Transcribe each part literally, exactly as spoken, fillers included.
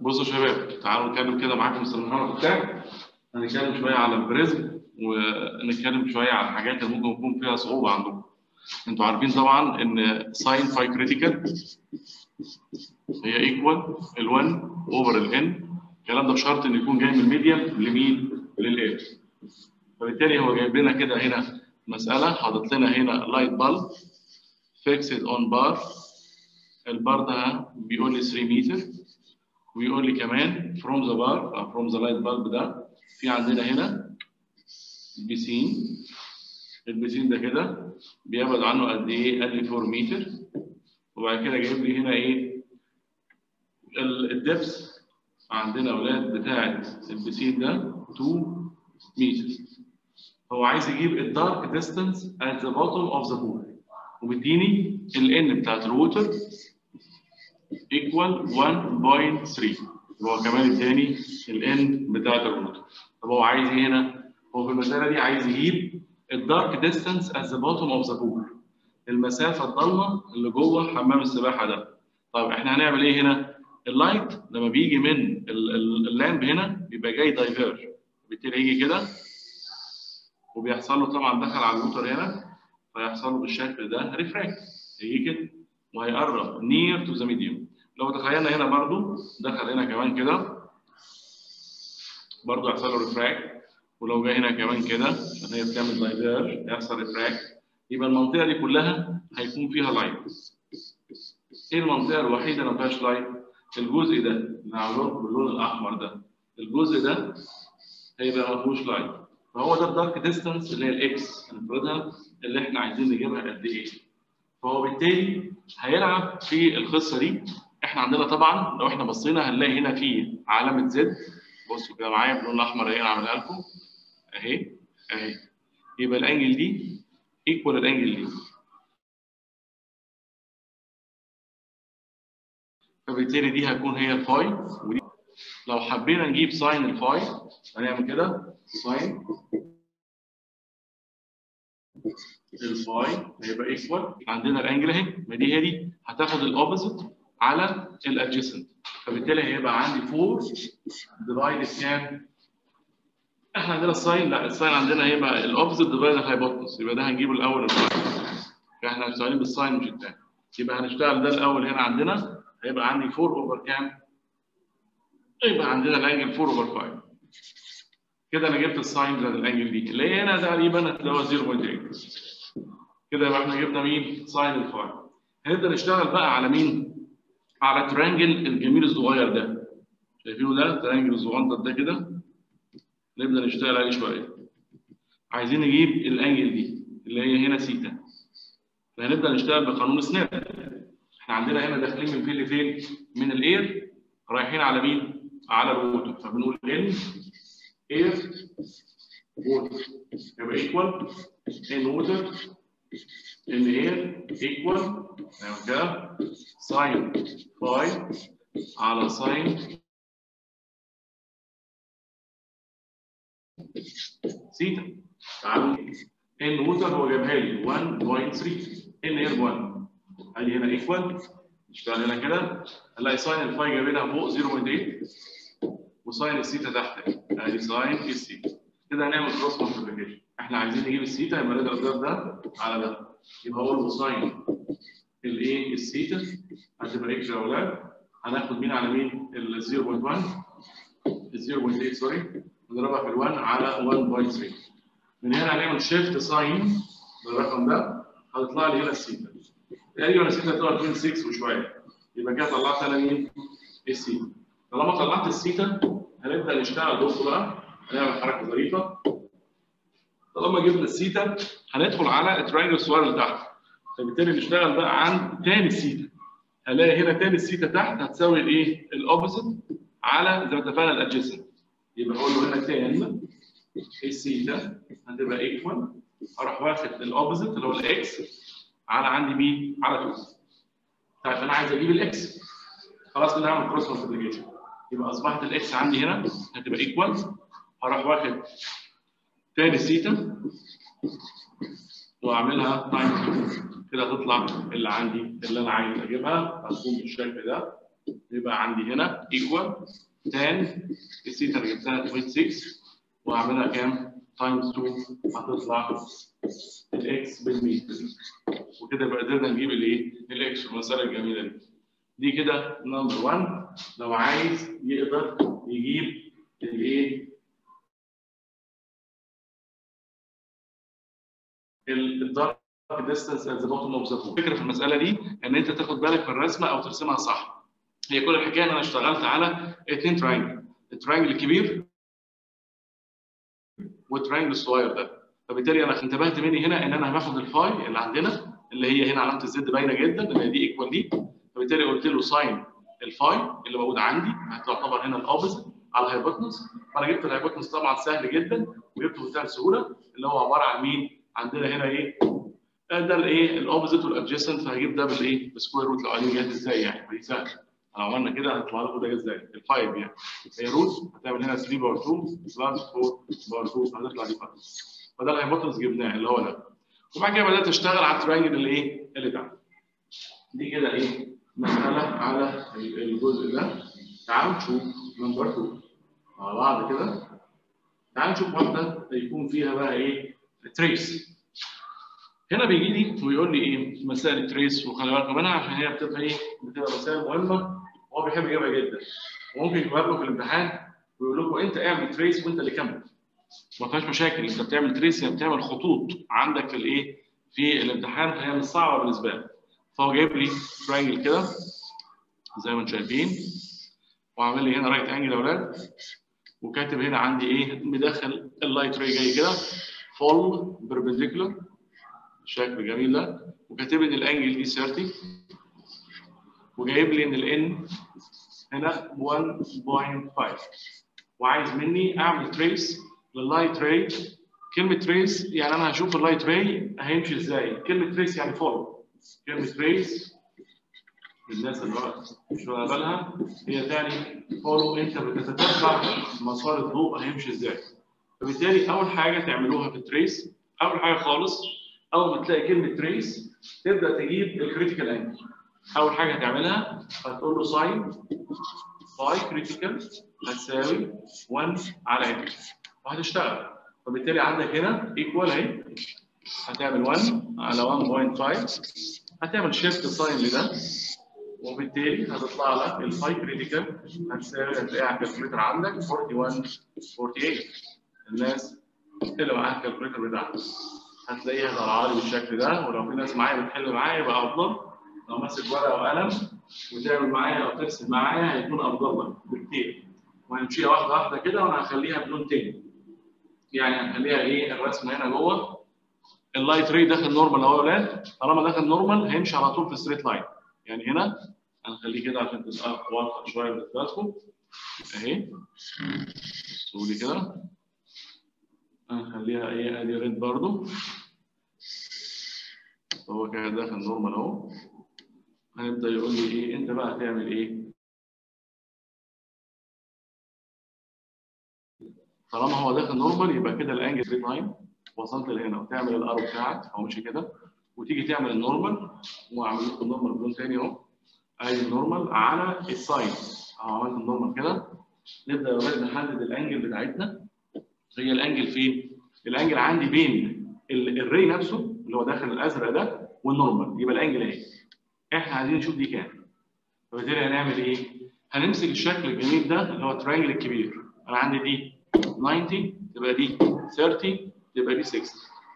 بصوا يا شباب، تعالوا نتكلم كده معاكم النهارده بتاعي. هنتكلم شويه على البريزم ونتكلم شويه على الحاجات اللي ممكن يكون فيها صعوبه عندكم. انتوا عارفين طبعا ان ساين فاي كريتيكال هي ايكوال ال1 اوفر الان. الكلام ده بشرط ان يكون جاي من الميديم لمين؟ للاير. فبالتالي هو جايب لنا كده هنا مساله، حاطط لنا هنا لايت بالب فيكسد اون بار. البار ده بيقول لي ثلاثة متر، ويقول لي كمان from the bar أو from the light bulb ده في عندنا هنا بيسين. البيسين ده كده بيبعد عنه قد ايه؟ قال لي أربعة متر. وبعد كده جايب لي هنا ايه؟ الدبس عندنا اولاد بتاعه البيسين ده اتنين متر. هو عايز يجيب الدارك ديستانس at the bottom of the pool، وبيديني الان بتاعت الووتر equal واحد فاصلة ثلاثة. هو كمان اداني الان بتاعت الووتر. طب هو عايز ايه هنا؟ هو في المساله دي عايز يجيب الدارك ديستانس at the bottom of the pool، المسافه الضلمه اللي جوه حمام السباحه ده. طب احنا هنعمل ايه هنا؟ اللايت لما بيجي من اللامب هنا بيبقى جاي دايفيرج، بالتالي يجي كده وبيحصل له طبعا دخل على الووتر هنا، فيحصل له بالشكل ده ريفراكت، هيجي كده وهيقرب نير تو ذا ميديوم. لو تخيلنا هنا برضو دخل هنا كمان كده برضو يحصل له ريفراكت، ولو جه هنا كمان كده عشان هي بتعمل دايفيرج يحصل ريفراكت. يبقى المنطقه دي كلها هيكون فيها لايت. ايه المنطقه الوحيده اللي ما فيهاش لايت؟ الجزء ده اللي هعرفه باللون الاحمر ده، الجزء ده هيبقى ما فيهوش لايت. فهو ده الدارك ديستانس اللي هي الاكس هنفرضها اللي احنا عايزين نجيبها قد ايه. فهو بالتالي هيلعب في القصه دي. احنا عندنا طبعا لو احنا بصينا هنلاقي هنا في علامه زد. بصوا كده معايا باللون الاحمر اهي، انا عاملها لكم اهي اهي. يبقى الانجل دي ايكوال الانجل دي، فبالتالي دي هتكون هي الفاي. ودي لو حبينا نجيب ساين الفاي هنعمل كده ساين الفاي هيبقى ايكوال عندنا الانجل اهي، ما دي هي دي هتاخد الاوبوزيت على الادجيسنت، فبالتالي هيبقى عندي أربعة ديفايد كام؟ احنا عندنا الساين، لا الساين عندنا هيبقى الاوبوزيت ديفايد الهايبوتنس، يبقى ده هنجيبه الاول الفاي. احنا شغالين بالساين مش الثاني، يبقى هنشتغل ده الاول. هنا عندنا هيبقى عندي أربعة اوفر كام؟ يبقى عندنا الانجل أربعة اوفر خمسة. كده انا جبت الساين بتاعت الانجل دي اللي هي هنا تقريبا هتلاقوها صفر فاصلة ثمانية. كده يبقى احنا جبنا مين؟ ساين الفاي. هنبدا نشتغل بقى على مين؟ على ترانجل الجميل الصغير ده. شايفينه ده؟ ترانجل الصغنطط ده كده. نبدا نشتغل عليه شويه. عايزين نجيب الانجل دي اللي هي هنا سيتا. فهنبدا نشتغل بقانون سناب. احنا عندنا هنا داخلين من فين لفين؟ من الاير رايحين على مين؟ على الووتر، فبنقول ان اير ووتر يبقى ايكوال ان ووتر ان اير ايكوال كده ساين فاي على ساين سيتا. تعالوا ان ووتر هو جابها لي واحد فاصلة ثلاثة، ان اير واحد، ادي هنا ايكوال. نشتغل هنا كده هنلاقي ساين الفاي جايبينها فوق صفر فاصلة ثمانية وساين السيتا تحت، ادي ساين السيتا. كده هنعمل كروس مالتيبيكيشن. احنا عايزين نجيب السيتا يبقى نضرب ده على ده، يبقى اقول له ساين الايه؟ السيتا هتبقى اكس يا اولاد. هناخد مين على مين؟ ال صفر فاصلة واحد ال صفر فاصلة ثمانية سوري، نضربها في ال1 على واحد فاصلة ثلاثة. من هنا هنعمل شيفت ساين بالرقم ده، هتطلع لي هنا السيتا تقريبا. السيتا هتطلع اتنين ستة وشويه، يبقى كده طلعت انا مين؟ السيتا. طالما طلعت السيتا هنبدا نشتغل. بصوا بقى هنعمل حركه ظريفه. طالما جبنا السيتا هندخل على التراينجل الصغير اللي تحت، فبالتالي نشتغل بقى عن تاني السيتا. هلاقي هنا تاني السيتا تحت هتساوي الايه؟ الاوبوزيت على زي ما اتفقنا الادجيسنت. يبقى اقول له هنا تاني السيتا هتبقى ايكوال، اروح واخد الاوبوزيت اللي هو الاكس على عندي مين؟ على اتنين. طيب انا عايز اجيب الاكس، خلاص كده هعمل كروس مالتيبيكيشن. يبقى اصبحت الاكس عندي هنا هتبقى ايكوال، هروح واخد تاني سيتا واعملها تايمز كده تطلع اللي عندي اللي انا عايز اجيبها. هتكون بالشكل ده يبقى عندي هنا ايكوال تان الثيتا اللي جبتها ستة وستة واعملها كام؟ تايمز اتنين هتطلع الاكس بالمتر. وكده يبقى قدرنا نجيب الايه؟ الاكس في المساله الجميله دي. دي كده نمبر واحد. لو عايز يقدر يجيب الايه؟ الدارك ديستانس ات ذا بوتوم اوف ذا بول. الفكره في المساله دي ان انت تاخد بالك من الرسمه او ترسمها صح. هي كل الحكايه ان انا اشتغلت على اثنين تراينجل، التراينجل الكبير والتراينجل الصغير ده. فبالتالي انا انتبهت مني هنا ان انا باخد الفاي اللي عندنا اللي هي هنا علامه الزد باينه جدا ان دي ايكوال دي. فبالتالي قلت له ساين الفاي اللي موجود عندي هتعتبر هنا الاوبوزيت على الهايبوتنس. فانا جبت الهايبوتنس طبعا سهل جدا وجبته بمنتهى السهوله اللي هو عباره عن مين؟ عندنا هنا ايه؟ ده الايه؟ الاوبوزيت والادجيسنت. فهجيب ده بالايه؟ بسكوير روت. لو قاعدين جاهز ازاي يعني؟ فدي سهله. لو عملنا كده هيطلع لكم ده ازاي؟ الفايف يعني هي روت هتعمل هنا ثلاثة باور اتنين بلس أربعة باور اتنين هتطلع دي فايف. فده الهايبوتنس جبناه اللي هو ده. وبعد كده بدات اشتغل على التراينجل اللي ايه؟ اللي تحت. دي كده ايه؟ مساله على الجزء ده. تعالوا نشوف نمبر اتنين مع بعض كده. تعالوا نشوف واحده يكون فيها بقى ايه؟ تريس. هنا بيجي لي ويقول لي ايه؟ مسائل التريس وخلي بالكم منها عشان هي بتبقى ايه؟ بتبقى مسائل مهمه وهو بيحب يجيبها جدا. وممكن يجيبها لكم في الامتحان ويقول لكم انت اعمل تريس وانت اللي كمل. ما فيهاش مشاكل، انت بتعمل تريس يعني بتعمل خطوط عندك في الايه؟ في الامتحان. فهي مش صعبه بالنسبه لك. فهو جايب لي تراينجل كده زي ما انتم شايفين وعامل لي هنا رايت انجل يا اولاد وكاتب هنا عندي ايه؟ مدخل اللايت راي جاي كده فول بيربنديكولار الشكل الجميل ده وكاتب لي الانجل دي ثلاثين وجايب لي ان الان هنا واحد فاصلة خمسة وعايز مني اعمل تريس لللايت راي. كلمه تريس يعني انا هشوف اللايت راي هيمشي ازاي. كلمه تريس يعني فولو. كلمه تريس الناس اللي مش واخده بالها هي تاني فولو. انت بتتتبع مسار الضوء هيمشي ازاي. فبالتالي اول حاجه تعملوها في التريس اول حاجه خالص اول ما تلاقي كلمه تريس تبدا تجيب الكريتيكال انجل. اول حاجه هتعملها هتقول له ساين فاي كريتيكال هتساوي واحد على ان وهتشتغل. فبالتالي عندك هنا ايكوال اهي هتعمل واحد على واحد فاصلة خمسة هتعمل شيفت ساين لده وبالتالي هتطلع لك الفاي كريتيكال هتساوي هتلاقيها على الكالكوليتر عندك واحد وأربعين ثمانية وأربعين. الناس اللي معاها الكالكوليتر بتاعها هتلاقيها طالعه لي بالشكل ده. ولو في ناس معايا بتحل معايا يبقى افضل. لو ماسك ورقه وقلم وتعمل معايا او ترسم معايا هيكون افضل لك بكتير. وهنمشيها واحده واحده كده وانا هخليها بلون تاني. يعني هنخليها ايه؟ الرسمه هنا جوه اللايت ري داخل نورمال اهو يا ولاد. طالما داخل نورمال هيمشي على طول في ستريت لاين. يعني هنا هنخليه كده عشان تبقى واضحه شويه بالنسبه لكم اهي. بصوا لي كده هنخليها ايه؟ ادي ريد برضو هو كده داخل نورمال اهو. هيبدا يقول لي ايه؟ انت بقى هتعمل ايه؟ طالما هو داخل نورمال يبقى كده الانجل ستريت لاين. وصلت لهنا وتعمل الارو بتاعك او مش كده وتيجي تعمل النورمال واعمل لكم النورمال بدون تاني اهو. ادي النورمال على الساين اهو. عملت النورمال كده. نبدا يا ولاد نحدد الانجل بتاعتنا. هي الانجل فين؟ الانجل عندي بين الري نفسه اللي هو داخل الازرق ده والنورمال. يبقى الانجل اهي. احنا عايزين نشوف دي كام. فبالتالي هنعمل ايه؟ هنمسك الشكل الجميل ده اللي هو الترينجل الكبير. انا عندي دي تسعين تبقى دي ثلاثين تبقى دي ستين.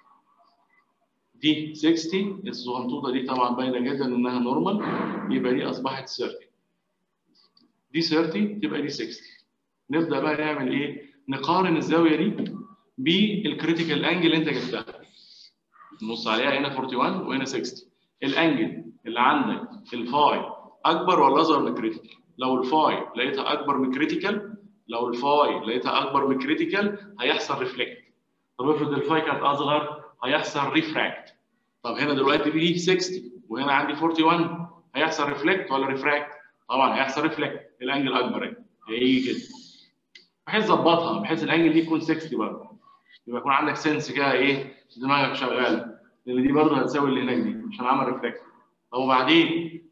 دي ستين الصغنطوطه دي طبعا باينه جدا انها نورمال يبقى دي اصبحت ثلاثين. دي ثلاثين تبقى دي ستين. نبدا بقى نعمل ايه؟ نقارن الزاويه دي بالكريتيكال انجل اللي انت جبتها. نبص عليها هنا واحد وأربعين وهنا ستين. الانجل اللي عندك الفاي اكبر ولا اصغر من الكريتيكال؟ لو الفاي لقيتها اكبر من الكريتيكال لو الفاي لقيتها اكبر من الكريتيكال هيحصل ريفلكت. طب افرض الفاي كانت اصغر هيحصل ريفراكت. طب هنا دلوقتي دي ستين وهنا عندي واحد وأربعين هيحصل ريفلكت ولا ريفراكت؟ طبعا هيحصل ريفلكت. الانجل اكبر اهي هيجي كده. بحيث ظبطها بحيث الانجل دي يكون ستين برضه. يبقى يكون عندك سنس كده ايه؟ دماغك شغاله. لان دي برضه هتساوي اللي هناك دي عشان عمل ريفلكت. طب وبعدين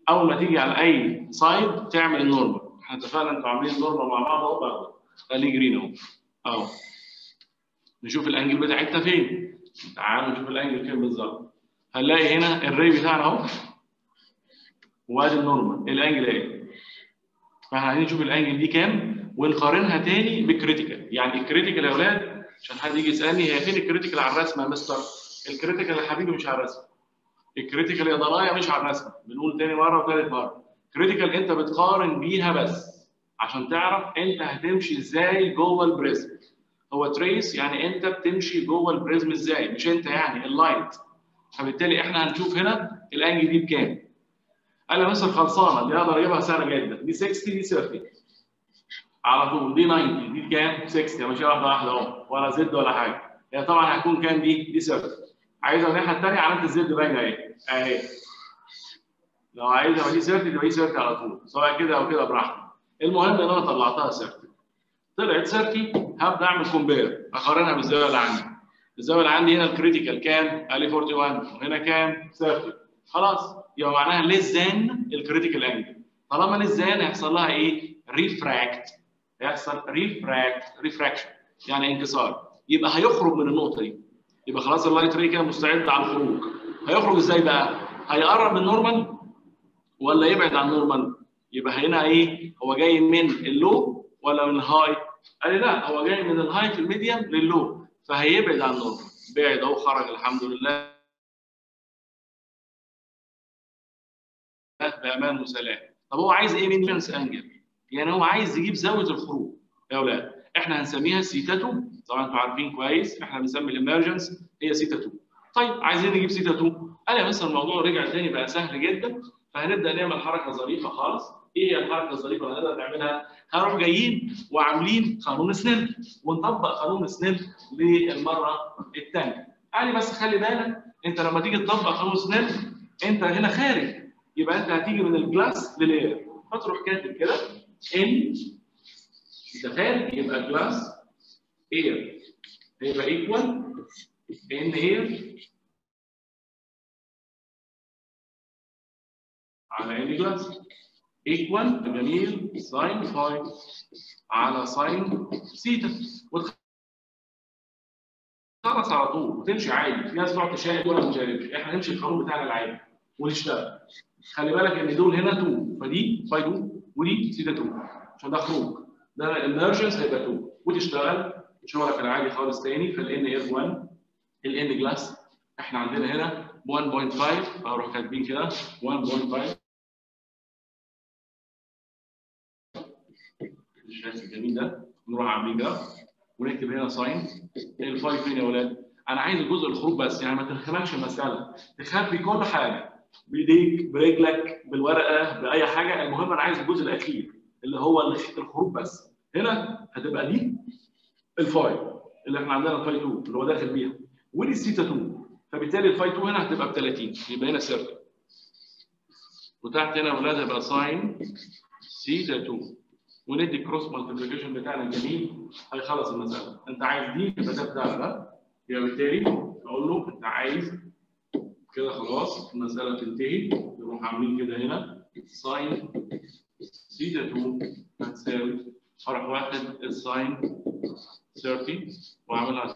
اول ما تيجي على اي سايد تعمل النورمال. احنا اتفقنا انتوا عاملين النورمال مع بعض اهو برضه. خليه جرين اهو. اهو. نشوف الانجل بتاعتنا فين. تعالوا نشوف الانجل فين بالظبط. هنلاقي هنا الري بتاعنا اهو. وادي النورمال، الانجل اهي. فاحنا عايزين نشوف الانجل دي كام ونقارنها تاني بالكريتيكال. يعني الكريتيكال يا اولاد عشان حد يجي يسالني هي فين الكريتيكال على الرسمه يا مستر؟ الكريتيكال يا حبيبي مش على الرسمه. الكريتيكال يا ضنايا مش على الرسمه. بنقول تاني مره وثالث مره. كريتيكال انت بتقارن بيها بس عشان تعرف انت هتمشي ازاي جوه البريزم. هو تريس يعني انت بتمشي جوه البريزم ازاي، مش انت يعني اللايت. فبالتالي احنا هنشوف هنا الانجل دي بكام. قال لي مثلا خلصانه دي اقدر اجيبها سهله جدا. دي ستين دي ثلاثين على طول. دي تسعين دي كام؟ ستين ماشيه واحده واحده اهو ولا زد ولا حاجه. هي طبعا هتكون كام دي؟ دي ثلاثين. عايزها الناحيه الثانيه علامه الزد باينه اهي اهي. لو عايزها دي ثلاثين تبقى دي ثلاثين على طول سواء كده او كده براحتك. المهم ان انا طلعتها ثلاثين. طلعت ثلاثين هبدا اعمل كومبير اقارنها بالزاويه اللي عندي. الزاويه اللي عندي هنا الكريتيكال كام؟ قال لي واحد وأربعين وهنا كام؟ ثلاثين. خلاص يبقى معناها ليس ذان الكريتيكال انجل. طالما ليس ذان هيحصل لها ايه؟ ريفراكت. هيحصل ريفراكت ريفراكشن يعني انكسار. يبقى هيخرج من النقطه دي. يبقى خلاص اللايت ري كده مستعد على الخروج. هيخرج ازاي بقى؟ هيقرب من النورمال ولا يبعد عن النورمال؟ يبقى هنا ايه؟ هو جاي من اللو ولا من الهاي؟ قال لي لا هو جاي من الهاي في الميديم لللو فهيبعد عن النورمال. بعد اهو خرج الحمد لله بامان وسلام. طب هو عايز ايه من لينس انجل؟ يعني هو عايز يجيب زاويه الخروج يا اولاد. احنا هنسميها سيتا اتنين. طبعا انتوا عارفين كويس احنا بنسمي الامرجنس هي سيتا اتنين. طيب عايزين نجيب سيتا اتنين. قال لي مثلا الموضوع رجع تاني بقى سهل جدا. فهنبدا نعمل حركه ظريفه خالص. ايه هي الحركه الظريفه اللي هنقدر نعملها؟ هنروح جايين وعاملين قانون سنيل ونطبق قانون سنيل للمره الثانيه. قال لي بس خلي بالك انت لما تيجي تطبق قانون سنيل انت هنا خارج. يبقى انت هتيجي من الجلاس للاير فتروح كاتب كده ان انت خارج يبقى جلاس اير هيبقى ايكوال ان اير على ان جلاس ايكوال جميل ساين فاي على ساين سيتا. وتخلص على طول وتمشي عادي. في ناس تقعد تشاهد ولا ما تشاهدش. احنا نمشي القانون بتاعنا العادي ونشتغل. خلي بالك ان دول هنا اتنين فدي فاي اتنين ودي سيتا اتنين عشان ده خروج. ده الامرجنس هيبقى اتنين وتشتغل شغلك العادي خالص تاني في الان اير واحد. الان جلاس احنا عندنا هنا واحد فاصلة خمسة اروح كاتبين كده واحد فاصلة خمسة. الشكل الجميل ده نروح عاملين ده ونكتب هنا ساين. الفاي فين يا اولاد؟ انا عايز الجزء الخروج بس يعني ما تخمكش المساله. تخبي كل حاجه بايديك برجلك بالورقه باي حاجه. المهم انا عايز الجزء الاخير اللي هو الخروج بس. هنا هتبقى دي الفاي اللي احنا عندنا الفاي اتنين اللي هو داخل بيها ودي السيتا اتنين. فبالتالي الفاي اتنين هنا هتبقى ب ثلاثين يبقى هنا سيركل. وتحت هنا يا اولاد هيبقى ساين سيتا اتنين وندي كروس مالتيبليكيشن بتاعنا الجميل هيخلص المساله. انت عايز دي يبقى ده بتاع ده. يبقى بالتالي اقول له انت عايز كده خلاص المساله تنتهي. نروح عاملين كده هنا ساين سيتا اتنين هتساوي فرق واحد الساين ثلاثين واعملها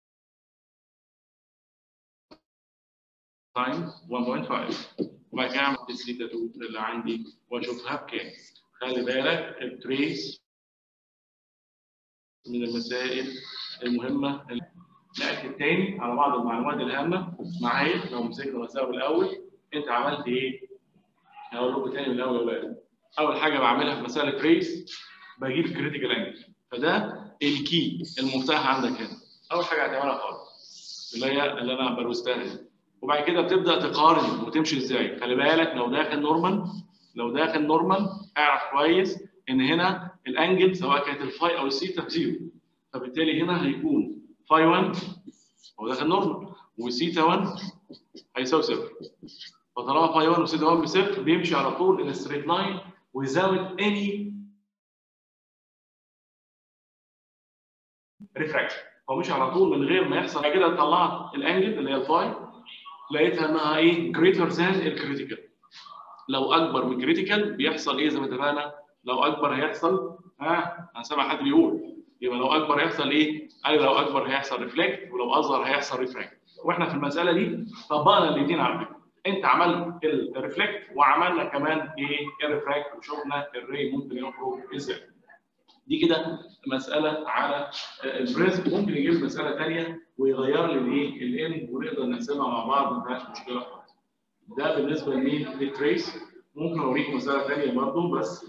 ساين واحد فاصلة خمسة وبعد كده اعمل السيتا اتنين اللي عندي واشوفها بكام. خلي بالك التريس من المسائل المهمه. نأكد تاني على بعض المعلومات الهامه معايا. لو مسكنا مسائل الاول انت عملت ايه؟ هقول لكم تاني من الاول يا ولاد. اول حاجه بعملها في مساله تريس بجيب الكريتيكال انجل. فده الكي المفتاح عندك هنا. اول حاجه هتعملها خالص اللي هي اللي انا بروستها. وبعد كده بتبدا تقارن وتمشي ازاي. خلي بالك لو داخل نورمال لو داخل نورمال اعرف كويس ان هنا الانجل سواء كانت الفاي او السيتا بزيرو. فبالتالي هنا هيكون فاي واحد هو داخل نورمال وسيتا واحد هيساوي صفر. فطالما فاي واحد وسيتا واحد بصفر بيمشي على طول ان ستريت لاين without any ريفراكشن. هو مش على طول من غير ما يحصل كده. طلعت الانجل اللي هي الفاي لقيتها انها ايه؟ جريتر ذان الكريتيكال. لو اكبر من كريتيكال بيحصل ايه زي ما اتفقنا؟ لو اكبر هيحصل ها انا سامع حد بيقول يبقى لو اكبر هيحصل ايه؟ قال لو اكبر هيحصل ريفلكت ولو اصغر هيحصل ريفراكت. واحنا في المساله دي طبقنا الاثنين على فكره. انت عملت الريفلكت وعملنا كمان ايه؟ الريفراكت وشفنا الري ممكن يخرج ازاي. دي كده مساله على البريزم. ممكن يجيب مساله ثانيه ويغير لي الايه؟ الان ونقدر نحسبها مع بعض ما فيهاش مشكله خالص. ده بالنسبه لمين؟ للتريس. ممكن اوريك مساله ثانيه برضه بس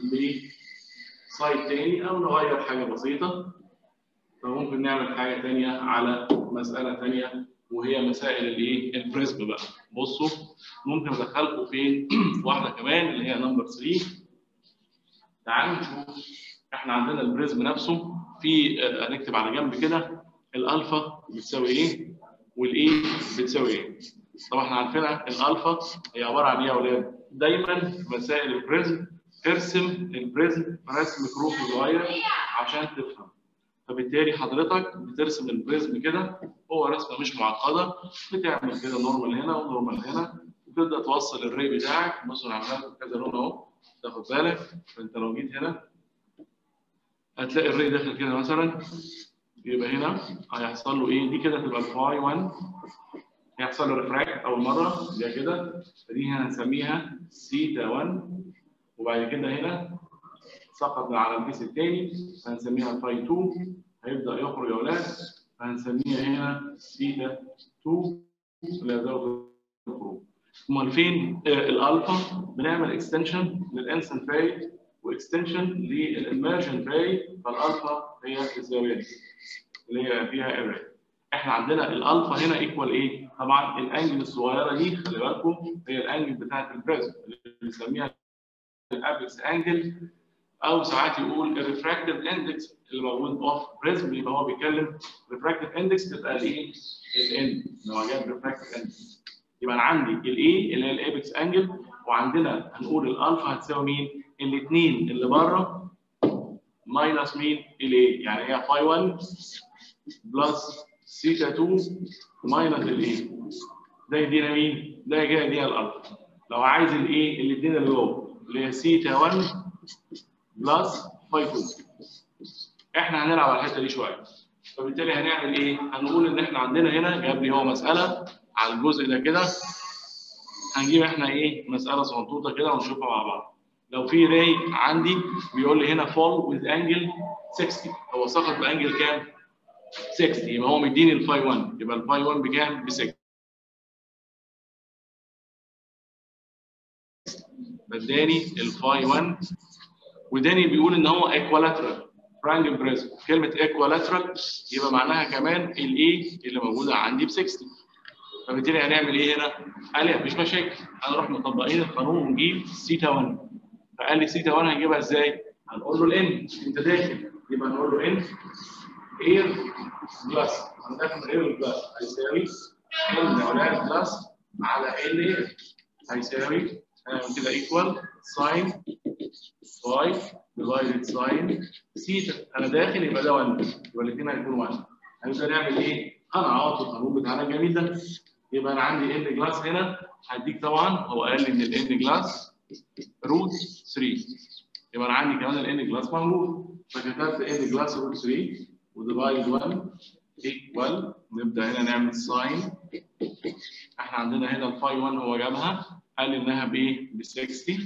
بسايد ثاني او نغير حاجه بسيطه. فممكن نعمل حاجه ثانيه على مساله ثانيه وهي مسائل الايه؟ البريزم بقى. بصوا ممكن ادخلكم فين؟ واحده كمان اللي هي نمبر ثلاثة. تعالوا نشوف احنا عندنا البريزم نفسه في هنكتب على جنب كده الالفا بتساوي ايه والاي بتساوي ايه. طبعا احنا عارفينها الالفا هي عباره عن ايه يا اولاد؟ دايما في مسائل البريزم ارسم البريزم رسم كروكي صغير عشان تفهم. فبالتالي حضرتك بترسم البريزم كده، هو رسمه مش معقده، بتعمل كده نورمال هنا ونورمال هنا وتبدا توصل الري بتاعك. بصوا انا عملت كذا لون اهو تاخد بالك. فانت لو جيت هنا هتلاقي الري داخل كده مثلا، يبقى هنا هيحصل له ايه؟ دي كده تبقى الفاي واحد هيحصل له ريفراكت اول مره زي كده، فدي هنا هنسميها سيتا واحد. وبعد كده هنا سقط من على الفيس الثاني فهنسميها الفاي اتنين، هيبدا يخرج يا اولاد فهنسميها هنا سيتا اتنين اللي هي زاويه الخروج. امال فين آه الالفا؟ بنعمل اكستنشن للانسنت فاي واكستنشن للاميرجن فاي، فالالفا هي الزاويه دي اللي هي فيها ايرور. احنا عندنا الالفا هنا ايكوال ايه؟ طبعا الانجل الصغيره دي خلي بالكم هي الانجل بتاعت البريزم اللي بنسميها الابكس انجل، او ساعات يقول الريفراكتيف اندكس اللي موجود اوف بريزم. يبقى هو بيتكلم ريفراكتيف اندكس تبقى الايه؟ الان لو جاب ريفراكتيف اندكس. يبقى انا عندي الاي اللي هي الابكس انجل، وعندنا هنقول الالفا هتساوي مين؟ الاثنين اللي بره ماينس مين؟ الاي، يعني هي فاي واحد بلس سيتا اتنين ماينس الاي. ده يدينا مين؟ ده كده يدينا الالفا. لو عايز الايه؟ الاثنين اللي جوه اللي هي سيتا واحد بلس فاي اتنين. احنا هنلعب على الحته دي شويه. فبالتالي هنعمل ايه؟ هنقول ان احنا عندنا هنا جاب لي هو مساله على الجزء ده كده، هنجيب احنا ايه؟ مساله صغنطوطه كده ونشوفها مع بعض. لو في راي عندي بيقول لي هنا فول وذ انجل ستين، هو سقط بانجل كام؟ ستين، يبقى هو مديني الفاي واحد، يبقى الفاي واحد بكام؟ ب ستين. بداني الفاي واحد وداني بيقول ان هو ايكوالاترال ترانجل بريزم. كلمه ايكوالاترال يبقى معناها كمان الاي اللي موجوده عندي ب ستين. فبالتالي هنعمل ايه هنا؟ قال لي مفيش مشاكل، هنروح مطبقين القانون ونجيب سيتا واحد. فقال لي سيتا واحد هنجيبها ازاي؟ هنقول له الان، انت داخل يبقى هنقول له ان اير بلس، هندخل اير بلس هيساوي ان اولاد بلس على ان اير هيساوي هنعمل كده ايكوال ساين فاي ديفايدد ساين سيتا. انا داخل يبقى ده واحد، يبقى الاثنين هيكونوا واحد. هنبدا نعمل ايه؟ هنعوض القانون بتاعنا الجميل ده. يبقى انا عندي ان جلاس هنا هديك طبعا هو قال لي ان الان جلاس روت ثلاثة، يبقى انا عندي كمان الان جلاس موجود، فكتبت ان جلاس روت ثلاثة وديفايد واحد ايكوال. نبدا هنا نعمل ساين. احنا عندنا هنا الفاي واحد هو جابها قال لي انها بايه؟ ب ستين.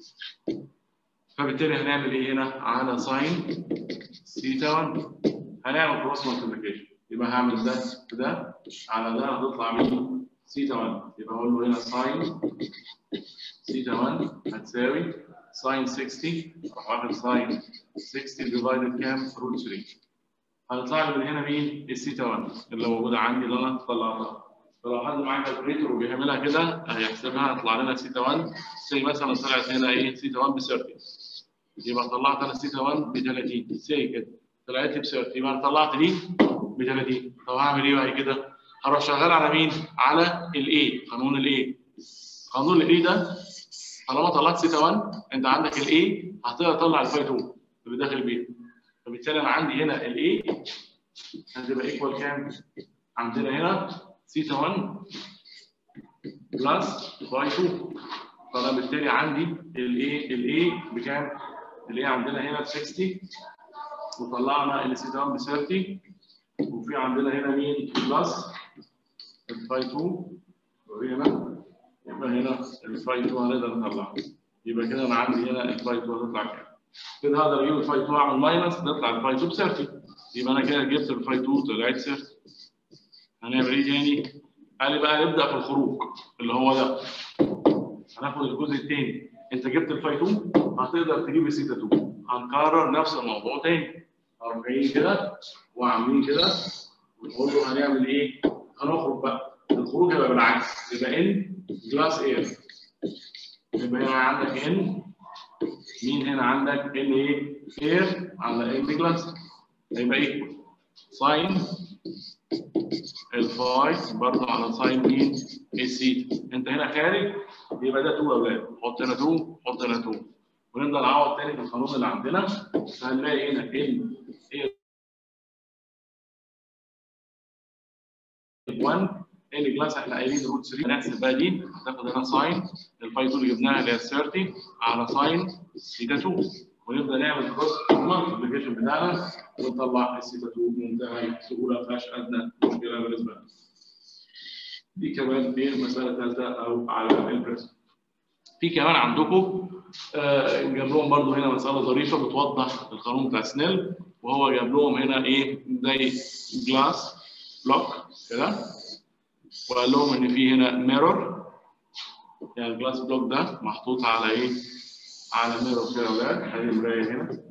فبالتالي هنعمل ايه هنا؟ على ساين سيتا واحد هنعمل كروس مالتيبيكيشن، يبقى هعمل ده ده على ده هتطلع مين؟ سيتا واحد. يبقى اقول له هنا ساين سيتا واحد هتساوي ساين ستين، اروح واخد ساين ستين ديفايدد كام؟ روت ثلاثة. هيطلع لي من هنا مين؟ السيتا واحد اللي موجوده عندي اللي انا طلعتها. فلو حد معاه كالكوليتر وبيعملها كده هيحسبها هيطلع لنا سيتا واحد سي مثلا طلعت هنا ايه؟ سيتا واحد ب ثلاثين، يبقى طلعت انا سيتا واحد ب ثلاثين سي كده طلعت لي ب ثلاثين، يبقى انا طلعت دي ب ثلاثين. طب هعمل ايه بعد كده؟ هروح شغال على مين؟ على الاي، قانون الاي. قانون الاي ده طالما طلعت سيتا واحد انت عندك الاي هتقدر تطلع الفاي اتنين اللي داخل بيه. فبالتالي انا عندي هنا الاي هتبقى ايكوال كام؟ عندنا هنا سيتا واحد بلس فاي اتنين. فانا بالتالي عندي الايه الاي بكام؟ الاي عندنا هنا ب ستين، وطلعنا ال سي واحد ب ثلاثين، وفي عندنا هنا مين؟ بلس الفاي اتنين، وهنا يبقى هنا الفاي اتنين هنقدر نطلعه. يبقى كده انا عندي هنا الفاي اتنين هتطلع كام؟ كده هقدر اجيب الفاي اتنين اعمل ماينس تطلع الفاي اتنين ب ثلاثين، يبقى انا كده جبت الفاي اتنين طلعت ثلاثين. هنعمل ايه تاني؟ قال لي بقى نبدا في الخروج اللي هو ده. هناخد الجزء الثاني، انت جبت الفاي اتنين هتقدر تجيب السيتا اتنين، هنكرر نفس الموضوع تاني. هنروح جايين كده وعاملين كده ونقول له هنعمل ايه؟ هنخرج بقى. الخروج هيبقى بالعكس، يبقى ان جلاس اير. يبقى هنا عندك ان، مين هنا عندك؟ ان ايه؟ اير على ان جلاس، هيبقى ايه؟ ساين الفاي برضه على ساين مين؟ السي. انت هنا خارج يبقى ده اتنين يا اولاد، حط هنا اتنين، حط هنا اتنين، ونبدا نعوض تاني في القانون اللي عندنا. فهنلاقي هنا ان واحد ان جلاس احنا قايلين روت ثلاثة، هنحسب بقى دي هتاخد هنا ساين الفاي اتنين اللي جبناها اللي هي ثلاثين على ساين سيتا اتنين، ونبدا نعمل كروس مالتيبيكيشن بتاعنا ونطلع السيتا اتنين بمنتهى السهوله، ما فيهاش ادنى مشكله بالنسبه لنا. دي كمان في المساله الثالثه او على البريزم. في كمان عندكم آه جاب لهم برضه هنا مساله ظريفه بتوضح القانون بتاع سنيل، وهو جاب لهم هنا ايه؟ زي جلاس بلوك كده، وقال لهم ان في هنا ميرور، يعني الجلاس بلوك ده محطوط على ايه؟ على ميرور كده يا اولاد، ادي المرايه هنا،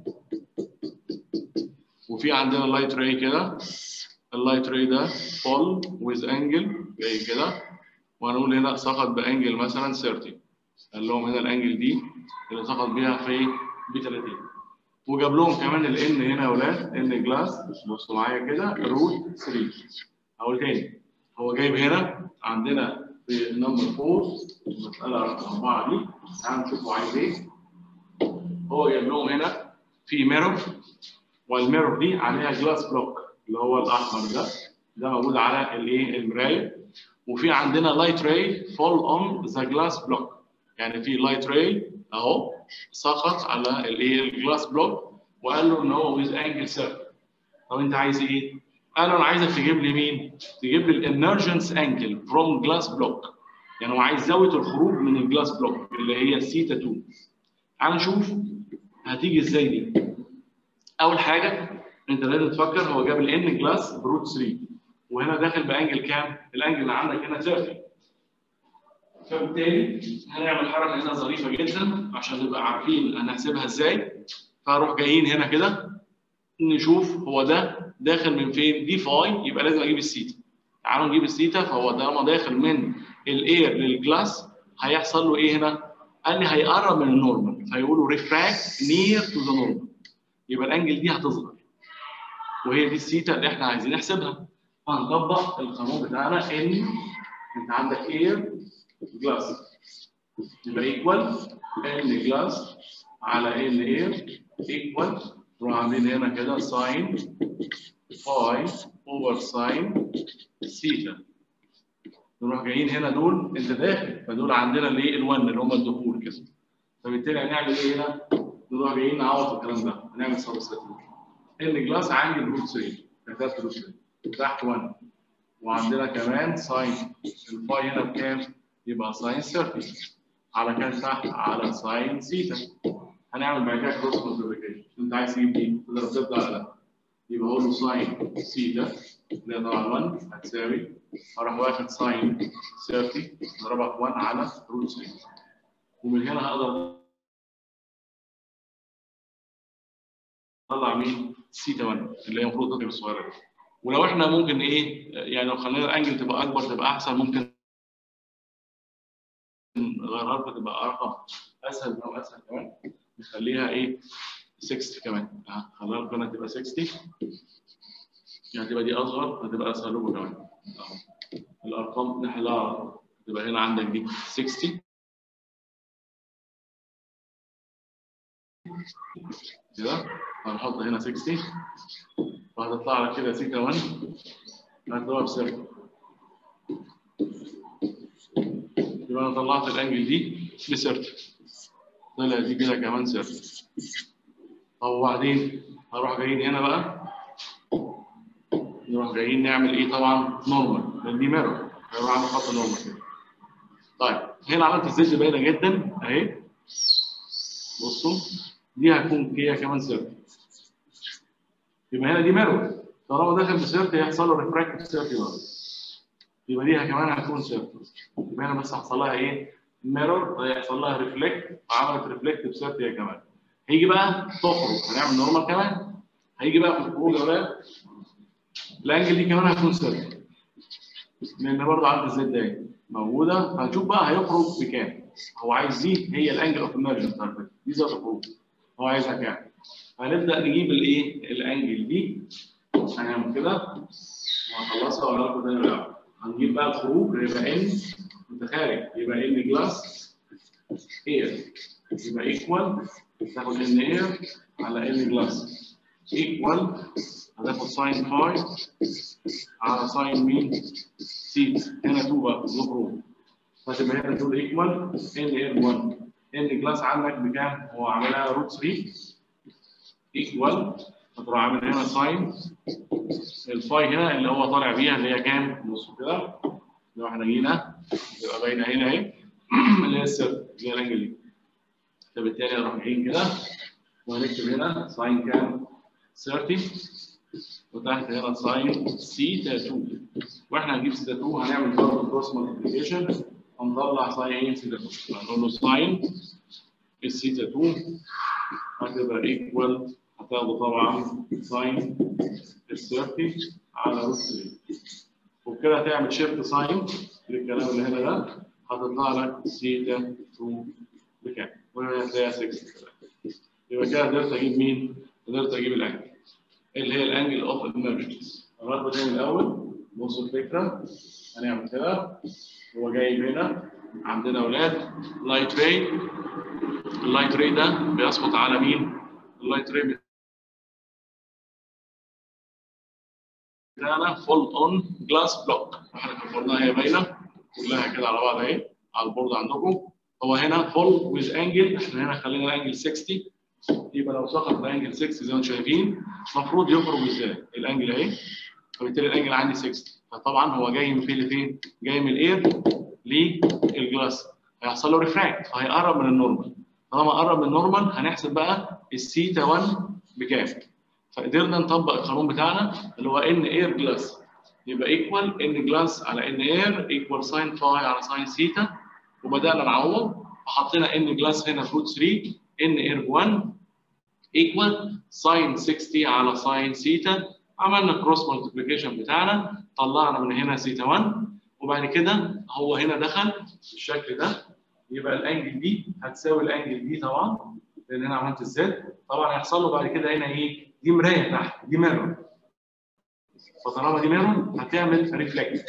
وفي عندنا اللايت راي كده، اللايت راي ده فول ويز انجل جاي كده، وهنقول هنا سقط بانجل مثلا ثلاثين. قال لهم هنا الانجل دي اللي سقط بيها في ب ثلاثين، وجاب لهم كمان الان هنا يا اولاد، ان جلاس بصوا معايا كده روت ثلاثة. اقول تاني، هو جايب هنا عندنا في نمبر اربعة المساله رقم اربعه دي، تعالوا نشوفوا عايز ايه. هو جايب لهم هنا في ميرور، والميرور دي عليها جلاس بلوك اللي هو الاحمر ده، ده موجود على الايه؟ المرايه، وفي عندنا لايت راي فول اون ذا جلاس بلوك، يعني في لايت راي اهو سقط على الايه؟ الجلاس بلوك، وقال له ان هو ويز انجل ثلاثين. طب انت عايز ايه؟ قال له انا عايزك تجيب لي مين؟ تجيب لي الامرجنس انجل فروم جلاس بلوك، يعني هو عايز زاويه الخروج من الجلاس بلوك اللي هي سيتا اتنين. تعال نشوف هتيجي ازاي دي. اول حاجه انت لازم تفكر، هو جاب الان جلاس بروت ثلاثة، وهنا داخل بانجل كام؟ الانجل اللي عندك هنا ثلاثين. فبالتالي هنعمل حركه هنا ظريفه جدا عشان نبقى عارفين هنحسبها ازاي. فهروح جايين هنا كده نشوف هو ده داخل من فين؟ دي فاي، يبقى لازم اجيب السيتا. تعالوا نجيب السيتا. فهو طالما داخل من الاير للجلاس هيحصل له ايه هنا؟ قال لي هيقرب من النورمال، فيقولوا ريفراكت نير تو ذا نورمال، يبقى الانجل دي هتصغر، وهي دي السيتا اللي احنا عايزين نحسبها. فهنطبق القانون بتاعنا ان انت عندك اير جلاس يبقى ايكوال ان جلاس على ان اير ايكوال، نروح عاملين هنا كده ساين فاي اوفر ساين سيتا. نروح جايين هنا دول انت داخل، فدول عندنا الايه؟ الون اللي هم الدخول كده. فبالتالي هنعمل ايه هنا؟ نروح جايين نعوض الكلام ده، هنعمل سبستيتيوشن. ان جلاس عندي روت ثلاثة، كتبت روت ثلاثة تحت واحد، وعندنا كمان ساين الفاي هنا بكام؟ يبقى ساين ثلاثين على كام تحت؟ على ساين سيتا. هنعمل بعد كده كروس مالتيبيكيشن، انت عايز تجيب دي تقدر تبدا على ده، يبقى اقول له ساين سيتا اللي هي طبعا واحد هتساوي، هروح واخد ساين ثلاثين نضربها في واحد على روت ثلاثة، ومن هنا هقدر اطلع مين؟ سيتا واحد اللي هي المفروض تطلع الصغيره دي. ولو احنا ممكن ايه يعني، لو خلينا الانجل تبقى اكبر تبقى احسن، ممكن نغيرها فتبقى ارقام اسهل او اسهل كمان، نخليها ايه؟ ستين كمان. ها خلينا ربنا تبقى ستين، يعني تبقى دي اصغر هتبقى اسهل لكم كمان. اهو الارقام نحلها، تبقى هنا عندك دي ستين كده، هنحط هنا ستين وهتطلع لك كده سيتا واحد هتضرب بصفر. يبقى انا طلعت الانجل دي ب ثلاثين. طلع دي كده كمان ثلاثين. طب وبعدين هروح جايين هنا بقى نروح جايين نعمل ايه؟ طبعا نورمال، لان دي ميرور هروح اعمل خط نورمال كده. طيب هنا عملت الزد باينه جدا اهي. بصوا دي هتكون هي كمان ثلاثين. يبقى هنا دي ميرور، طالما دخل ب ثلاثين هيحصل له ريفراكتيف ثلاثين برضه. يبقى دي كمان هتكون ثلاثين. يبقى هنا بس هيحصل لها ايه؟ ميرور، هيحصل لها ريفلكت، وعملت ريفلكت ب ثلاثين هي كمان. هيجي بقى تخرج هنعمل نورمال كمان. هيجي بقى في الخروج يا ولاد الانجل دي كمان هتكون ثلاثين. لان برضه عند الزد اهي موجوده، فهنشوف بقى هيخرج بكام. هو عايز دي هي الانجل اوف ايمرجنس دي ذات الخروج. هو عايزها كام؟ هنبدا نجيب الايه؟ الانجل دي. هنعمل كده وهخلصها واقول لكم تاني الاول. هنجيب بقى الخروج يبقى ان متخارج، يبقى ان جلاس اير، يبقى ايكوال تاخد ان اير على ان جلاس ايكوال هتاخد ساين فاي على ساين مين؟ سيت. هنا اتنين بقى الخروج، فتبقى هنا تقول ايكوال ان اير واحد. ان جلاس عندك بكام؟ هو عاملها روت ثلاثة ايكوال هتروح عامل هنا ساين الفاي هنا اللي هو طالع بيها اللي هي كام؟ بصوا كده لو احنا جينا يبقى باينه هنا اهي اللي هي الثلاثين اللي هي الانجل دي. فبالتالي نروح جايين كده وهنكتب هنا ساين كام؟ ثلاثين وتحت هنا ساين سيتا اتنين. واحنا هنجيب سيتا اتنين هنعمل برضه كروس مالتيبيكيشن هنطلع ساين ايه؟ سيتا اتنين. هنقول له ساين السيتا اتنين هتبقى ايكوال هتاخده طبعا ساين ثلاثين على روت ثلاثة. وبكده هتعمل شيفت ساين للكلام اللي هنا ده هتطلع لك سيتا اتنين بكام؟ وهنا هتلاقيها ستة. يبقى كده قدرت اجيب مين؟ قدرت اجيب الانجل اللي هي الانجل اوف ايمرجنس. هناخد تاني الاول. بصوا الفكره هنعمل كده. هو جايب هنا عندنا اولاد لايت راي. اللايت راي ده بيسقط على مين؟ اللايت راي بتاعنا فول اون جلاس بلوك. احنا كبرناها هي باينه كلها كده على بعض اهي على البورد عندكم. هو هنا فول ويز انجل، احنا هنا خلينا الانجل ستين. يبقى لو سقط الانجل ستين زي ما انتم شايفين المفروض يخرج ازاي؟ الانجل اهي، فبالتالي الانجل عندي ستين. فطبعا هو جاي من فين لفين؟ جاي من الاير للجلاس، هيحصل له ريفراكت فهيقرب من النورمال. طالما قرب من النورمال هنحسب بقى السيتا واحد بكام. فقدرنا نطبق القانون بتاعنا اللي هو ان اير جلاس يبقى ايكوال ان جلاس على ان اير ايكوال ساين فاي على ساين سيتا. وبدانا نعوض وحطينا ان جلاس هنا في روت ثلاثة ان اير واحد ايكوال ساين ستين على ساين سيتا. عملنا كروس مالتيبيكيشن بتاعنا طلعنا من هنا سيتا واحد. وبعد كده هو هنا دخل بالشكل ده يبقى الانجل دي هتساوي الانجل دي طبعا لان هنا عملت الزد. طبعا هيحصل له بعد كده هنا ايه؟ دي مرايه تحت، دي ميرور. فطالما دي ميرور هتعمل ريفلكت.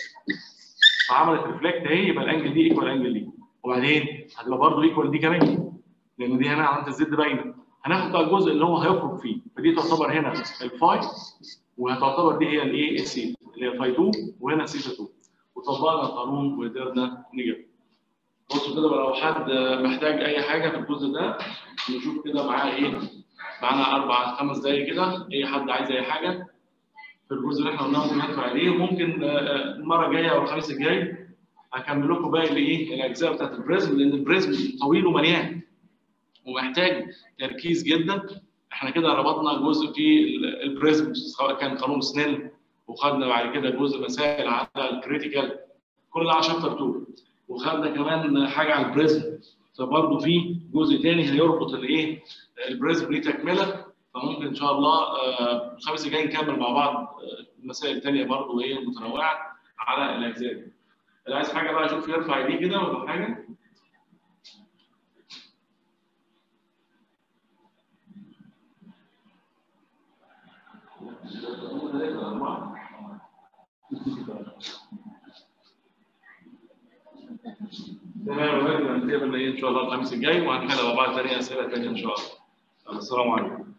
فعملت ريفلكت اهي يبقى الانجل دي ايكوال الانجل دي. وبعدين هتبقى برضه ايكوال دي كمان لان دي هنا عملت الزد باينه. هناخد بقى الجزء اللي هو هيخرج فيه، فدي تعتبر هنا الفاي وهتعتبر دي هي الايه؟ السي اللي هي فاي اتنين وهنا سيتا اتنين. وطبقنا القانون وقدرنا نجيب. بصوا كده لو حد محتاج اي حاجه في الجزء ده نشوف كده معاه ايه؟ معانا اربع خمس دقايق كده، اي حد عايز اي حاجه في الجزء اللي احنا قلناه ممكن ندخل عليه. ممكن المره الجايه او الخميس الجاي هكمل لكم باقي الايه؟ الاجزاء بتاعت البريزم لان البريزم طويل ومليان ومحتاج تركيز جدا. احنا كده ربطنا جزء في البريزم سواء كان قانون سنيل وخدنا بعد كده جزء مسائل على الكريتيكال كل ده على شابتر اتنين. وخدنا كمان حاجه على البريزم فبرضه في جزء ثاني هيربط الايه؟ البريزم ليه تكمله. فممكن ان شاء الله الخميس الجاي نكمل مع بعض المسائل الثانيه برضه ايه متنوعه على الاجزاء دي. اللي عايز حاجه بقى اشوف يرفع ايديه كده ولا حاجه. تمام، نتقابل ان شاء الله الخميس الجاي وهنحل مع بعض ثانيه اسئله ثانيه ان شاء الله. السلام عليكم.